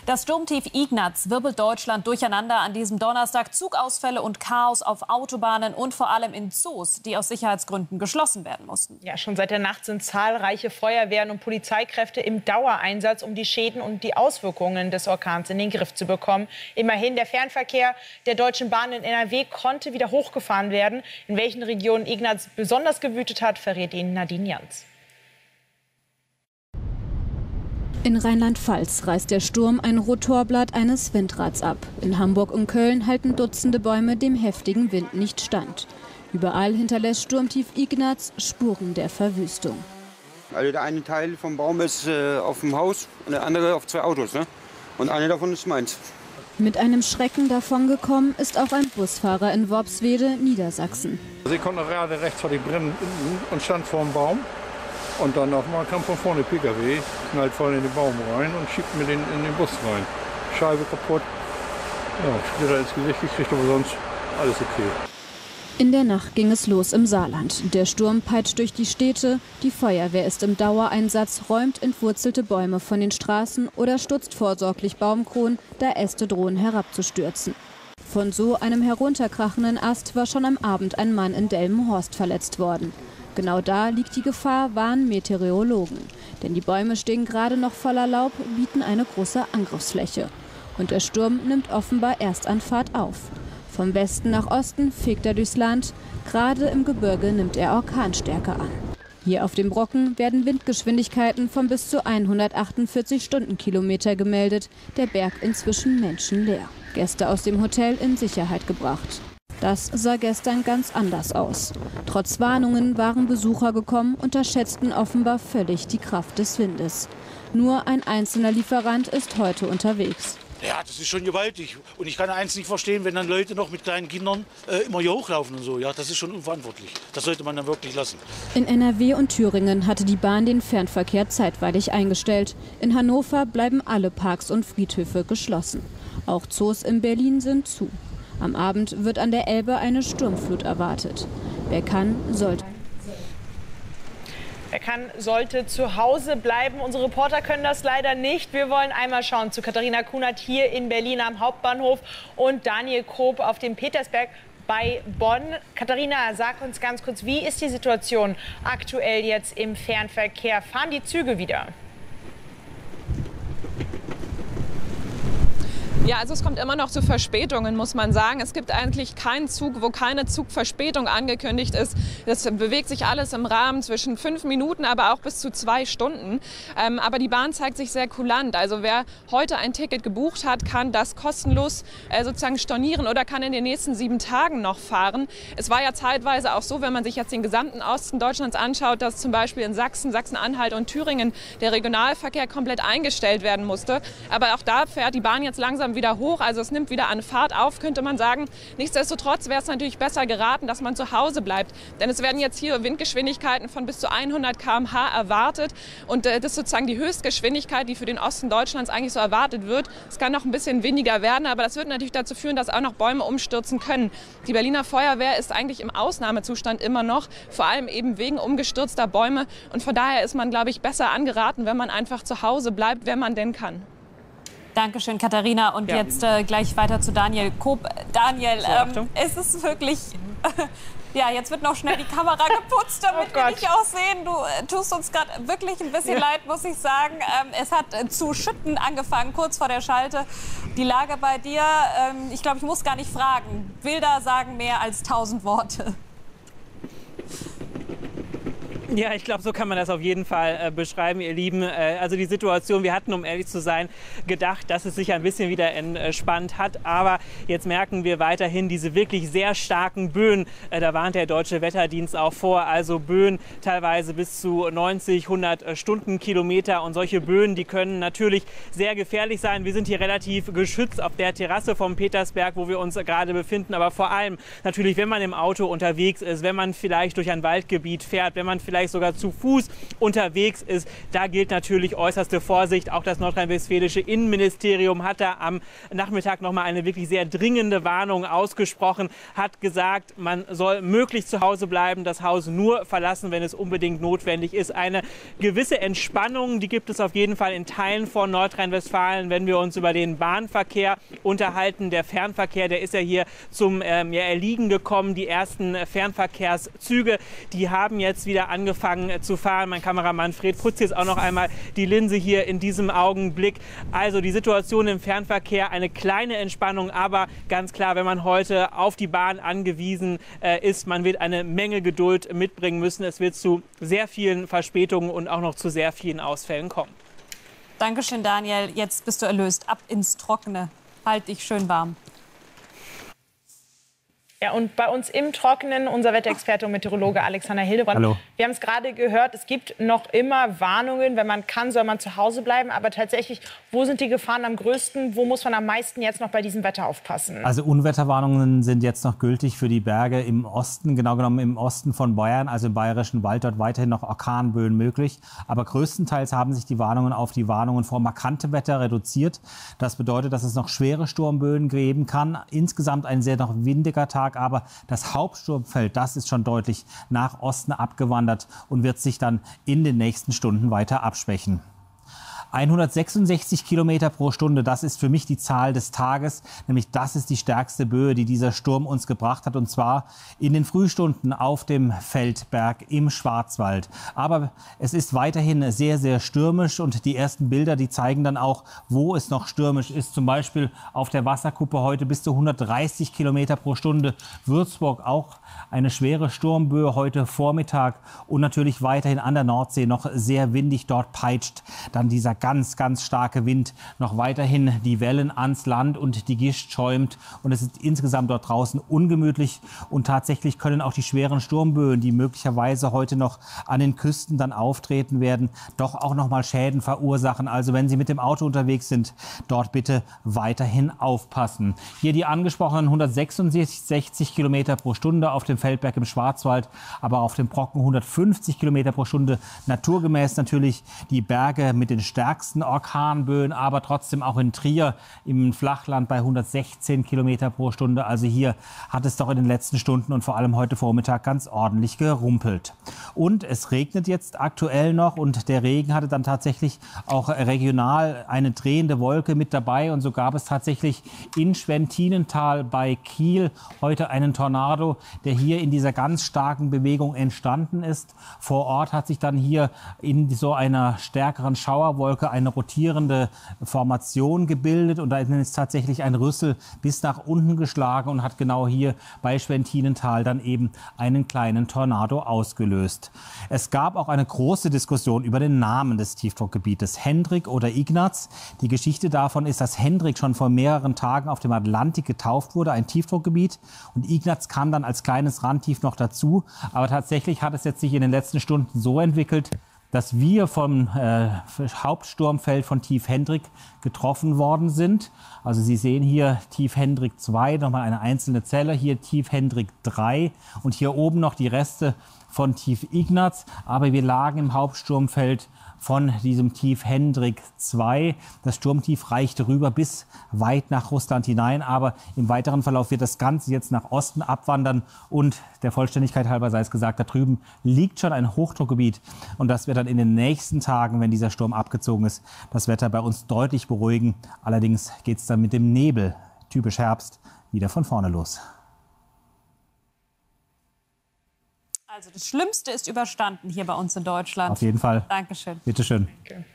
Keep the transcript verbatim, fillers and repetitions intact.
Das Sturmtief Ignaz wirbelt Deutschland durcheinander an diesem Donnerstag. Zugausfälle und Chaos auf Autobahnen und vor allem in Zoos, die aus Sicherheitsgründen geschlossen werden mussten. Ja, schon seit der Nacht sind zahlreiche Feuerwehren und Polizeikräfte im Dauereinsatz, um die Schäden und die Auswirkungen des Orkans in den Griff zu bekommen. Immerhin, der Fernverkehr der Deutschen Bahn in N R W konnte wieder hochgefahren werden. In welchen Regionen Ignaz besonders gewütet hat, verrät Ihnen Nadine Jans. In Rheinland-Pfalz reißt der Sturm ein Rotorblatt eines Windrads ab. In Hamburg und Köln halten Dutzende Bäume dem heftigen Wind nicht stand. Überall hinterlässt Sturmtief Ignaz Spuren der Verwüstung. Also der eine Teil vom Baum ist äh, auf dem Haus und der andere auf zwei Autos. Ne? Und einer davon ist meins. Mit einem Schrecken davongekommen ist auch ein Busfahrer in Worpswede, Niedersachsen. Sie konnte gerade rechts vor die Brennen und stand vor dem Baum. Und dann auf einmal kam von vorne P K W, knallt voll in den Baum rein und schiebt mir den in den Bus rein. Scheibe kaputt. Ja, Splitter ins Gesicht gekriegt, aber sonst alles okay. In der Nacht ging es los im Saarland. Der Sturm peitscht durch die Städte. Die Feuerwehr ist im Dauereinsatz, räumt entwurzelte Bäume von den Straßen oder stutzt vorsorglich Baumkronen, da Äste drohen herabzustürzen. Von so einem herunterkrachenden Ast war schon am Abend ein Mann in Delmenhorst verletzt worden. Genau da liegt die Gefahr, warnen Meteorologen. Denn die Bäume stehen gerade noch voller Laub, bieten eine große Angriffsfläche. Und der Sturm nimmt offenbar erst an Fahrt auf. Vom Westen nach Osten fegt er durchs Land. Gerade im Gebirge nimmt er Orkanstärke an. Hier auf dem Brocken werden Windgeschwindigkeiten von bis zu hundertachtundvierzig Stundenkilometer gemeldet. Der Berg inzwischen menschenleer. Gäste aus dem Hotel in Sicherheit gebracht. Das sah gestern ganz anders aus. Trotz Warnungen waren Besucher gekommen, unterschätzten offenbar völlig die Kraft des Windes. Nur ein einzelner Lieferant ist heute unterwegs. Ja, das ist schon gewaltig. Und ich kann eins nicht verstehen, wenn dann Leute noch mit kleinen Kindern äh, immer hier hochlaufen und so. Ja, das ist schon unverantwortlich. Das sollte man dann wirklich lassen. In N R W und Thüringen hatte die Bahn den Fernverkehr zeitweilig eingestellt. In Hannover bleiben alle Parks und Friedhöfe geschlossen. Auch Zoos in Berlin sind zu. Am Abend wird an der Elbe eine Sturmflut erwartet. Wer kann, sollte. Wer kann, sollte zu Hause bleiben. Unsere Reporter können das leider nicht. Wir wollen einmal schauen zu Katharina Kunert hier in Berlin am Hauptbahnhof und Daniel Koop auf dem Petersberg bei Bonn. Katharina, sag uns ganz kurz, wie ist die Situation aktuell jetzt im Fernverkehr? Fahren die Züge wieder? Ja, also es kommt immer noch zu Verspätungen, muss man sagen. Es gibt eigentlich keinen Zug, wo keine Zugverspätung angekündigt ist. Das bewegt sich alles im Rahmen zwischen fünf Minuten, aber auch bis zu zwei Stunden. Ähm, aber die Bahn zeigt sich sehr kulant. Also wer heute ein Ticket gebucht hat, kann das kostenlos äh, sozusagen stornieren oder kann in den nächsten sieben Tagen noch fahren. Es war ja zeitweise auch so, wenn man sich jetzt den gesamten Osten Deutschlands anschaut, dass zum Beispiel in Sachsen, Sachsen-Anhalt und Thüringen der Regionalverkehr komplett eingestellt werden musste. Aber auch da fährt die Bahn jetzt langsam wieder hoch, also es nimmt wieder an Fahrt auf, könnte man sagen. Nichtsdestotrotz wäre es natürlich besser geraten, dass man zu Hause bleibt, denn es werden jetzt hier Windgeschwindigkeiten von bis zu hundert Kilometer pro Stunde erwartet und äh, das ist sozusagen die Höchstgeschwindigkeit, die für den Osten Deutschlands eigentlich so erwartet wird. Es kann noch ein bisschen weniger werden, aber das wird natürlich dazu führen, dass auch noch Bäume umstürzen können. Die Berliner Feuerwehr ist eigentlich im Ausnahmezustand immer noch, vor allem eben wegen umgestürzter Bäume und von daher ist man, glaube ich, besser angeraten, wenn man einfach zu Hause bleibt, wenn man denn kann. Dankeschön, Katharina. Und ja. jetzt äh, gleich weiter zu Daniel Koop. Daniel, so, ähm, es ist wirklich... Ja, jetzt wird noch schnell die Kamera geputzt, damit oh wir dich auch sehen. Du äh, tust uns gerade wirklich ein bisschen ja. leid, muss ich sagen. Ähm, es hat äh, zu schütten angefangen, kurz vor der Schalte. Die Lage bei dir, ähm, ich glaube, ich muss gar nicht fragen. Bilder sagen mehr als tausend Worte. Ja, ich glaube, so kann man das auf jeden Fall äh, beschreiben, ihr Lieben. Äh, also die Situation, wir hatten, um ehrlich zu sein, gedacht, dass es sich ein bisschen wieder entspannt hat. Aber jetzt merken wir weiterhin diese wirklich sehr starken Böen. Äh, da warnt der Deutsche Wetterdienst auch vor. Also Böen teilweise bis zu neunzig, hundert Stundenkilometer. Und solche Böen, die können natürlich sehr gefährlich sein. Wir sind hier relativ geschützt auf der Terrasse vom Petersberg, wo wir uns gerade befinden. Aber vor allem natürlich, wenn man im Auto unterwegs ist, wenn man vielleicht durch ein Waldgebiet fährt, wenn man vielleicht vielleicht sogar zu Fuß unterwegs ist. Da gilt natürlich äußerste Vorsicht. Auch das nordrhein-westfälische Innenministerium hat da am Nachmittag noch mal eine wirklich sehr dringende Warnung ausgesprochen, hat gesagt, man soll möglichst zu Hause bleiben, das Haus nur verlassen, wenn es unbedingt notwendig ist. Eine gewisse Entspannung, die gibt es auf jeden Fall in Teilen von Nordrhein-Westfalen, wenn wir uns über den Bahnverkehr unterhalten. Der Fernverkehr, der ist ja hier zum ähm, ja, Erliegen gekommen. Die ersten Fernverkehrszüge, die haben jetzt wieder angefangen äh, zu fahren. Mein Kameramann Fred putzt jetzt auch noch einmal die Linse hier in diesem Augenblick. Also die Situation im Fernverkehr, eine kleine Entspannung, aber ganz klar, wenn man heute auf die Bahn angewiesen äh, ist, man wird eine Menge Geduld mitbringen müssen. Es wird zu sehr vielen Verspätungen und auch noch zu sehr vielen Ausfällen kommen. Dankeschön, Daniel. Jetzt bist du erlöst. Ab ins Trockene. Halt dich schön warm. Ja, und bei uns im Trockenen unser Wetterexperte und Meteorologe Alexander Hildebrand. Hallo. Wir haben es gerade gehört, es gibt noch immer Warnungen. Wenn man kann, soll man zu Hause bleiben. Aber tatsächlich, wo sind die Gefahren am größten? Wo muss man am meisten jetzt noch bei diesem Wetter aufpassen? Also Unwetterwarnungen sind jetzt noch gültig für die Berge im Osten, genau genommen im Osten von Bayern, also im Bayerischen Wald, dort weiterhin noch Orkanböen möglich. Aber größtenteils haben sich die Warnungen auf die Warnungen vor markantem Wetter reduziert. Das bedeutet, dass es noch schwere Sturmböen geben kann. Insgesamt ein sehr noch windiger Tag. Aber das Hauptsturmfeld, das ist schon deutlich nach Osten abgewandert und wird sich dann in den nächsten Stunden weiter abschwächen. hundertsechsundsechzig Kilometer pro Stunde, das ist für mich die Zahl des Tages, nämlich das ist die stärkste Böe, die dieser Sturm uns gebracht hat, und zwar in den Frühstunden auf dem Feldberg im Schwarzwald. Aber es ist weiterhin sehr, sehr stürmisch und die ersten Bilder, die zeigen dann auch, wo es noch stürmisch ist. Zum Beispiel auf der Wasserkuppe heute bis zu hundertdreißig Kilometer pro Stunde. Würzburg auch eine schwere Sturmböe heute Vormittag und natürlich weiterhin an der Nordsee noch sehr windig. Dort peitscht dann dieser ganz, ganz starke Wind noch weiterhin die Wellen ans Land und die Gischt schäumt. Und es ist insgesamt dort draußen ungemütlich. Und tatsächlich können auch die schweren Sturmböen, die möglicherweise heute noch an den Küsten dann auftreten werden, doch auch noch mal Schäden verursachen. Also wenn Sie mit dem Auto unterwegs sind, dort bitte weiterhin aufpassen. Hier die angesprochenen hundertsechsundsechzig Kilometer pro Stunde auf dem Feldberg im Schwarzwald, aber auf dem Brocken hundertfünfzig Kilometer pro Stunde. Naturgemäß natürlich die Berge mit den stärksten Orkanböen, aber trotzdem auch in Trier im Flachland bei hundertsechzehn Kilometer pro Stunde. Also hier hat es doch in den letzten Stunden und vor allem heute Vormittag ganz ordentlich gerumpelt. Und es regnet jetzt aktuell noch und der Regen hatte dann tatsächlich auch regional eine drehende Wolke mit dabei. Und so gab es tatsächlich in Schwentinental bei Kiel heute einen Tornado, der hier in dieser ganz starken Bewegung entstanden ist. Vor Ort hat sich dann hier in so einer stärkeren Schauerwolke eine rotierende Formation gebildet und da ist tatsächlich ein Rüssel bis nach unten geschlagen und hat genau hier bei Schwentinental dann eben einen kleinen Tornado ausgelöst. Es gab auch eine große Diskussion über den Namen des Tiefdruckgebietes, Hendrik oder Ignaz. Die Geschichte davon ist, dass Hendrik schon vor mehreren Tagen auf dem Atlantik getauft wurde, ein Tiefdruckgebiet, und Ignaz kam dann als kleines Randtief noch dazu. Aber tatsächlich hat es jetzt sich in den letzten Stunden so entwickelt, dass wir vom äh, Hauptsturmfeld von Tief Hendrik getroffen worden sind. Also Sie sehen hier Tief Hendrik zwei, nochmal eine einzelne Zelle, hier Tief Hendrik drei und hier oben noch die Reste von Tief Ignaz. Aber wir lagen im Hauptsturmfeld von diesem Tief Hendrik zwei. Das Sturmtief reichte rüber bis weit nach Russland hinein, aber im weiteren Verlauf wird das Ganze jetzt nach Osten abwandern und der Vollständigkeit halber sei es gesagt, da drüben liegt schon ein Hochdruckgebiet und das wird dann in den nächsten Tagen, wenn dieser Sturm abgezogen ist, das Wetter bei uns deutlich beruhigen. Allerdings geht es dann mit dem Nebel, typisch Herbst, wieder von vorne los. Also das Schlimmste ist überstanden hier bei uns in Deutschland. Auf jeden Fall. Dankeschön. Bitte schön. Okay.